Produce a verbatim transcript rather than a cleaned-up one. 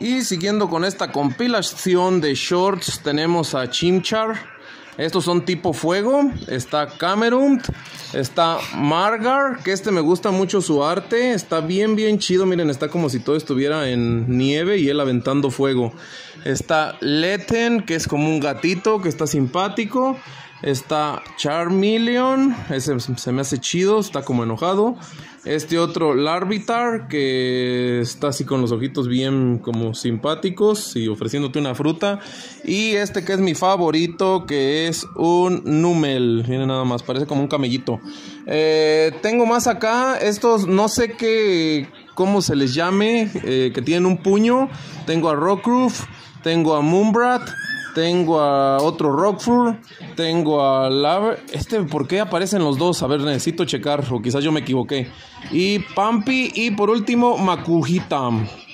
Y siguiendo con esta compilación de shorts, tenemos a Chimchar. Estos son tipo fuego. Está Cameron. Está Margar, que este me gusta mucho su arte. Está bien bien chido. Miren, está como si todo estuviera en nieve y él aventando fuego. Está Leten, que es como un gatito, que está simpático. Está Charmeleon, ese se me hace chido, está como enojado. Este otro Larvitar, que está así con los ojitos bien como simpáticos y ofreciéndote una fruta. Y este que es mi favorito, que es un Numel. Miren nada más, parece como un camellito. Eh, tengo más acá, estos no sé qué, cómo se les llame, eh, que tienen un puño. Tengo a Rockruff, tengo a Moonbrat. Tengo a otro Rockfur, tengo a Lava. Este, ¿por qué aparecen los dos? A ver, necesito checar, o quizás yo me equivoqué. Y Pampi, y por último, Makuhita.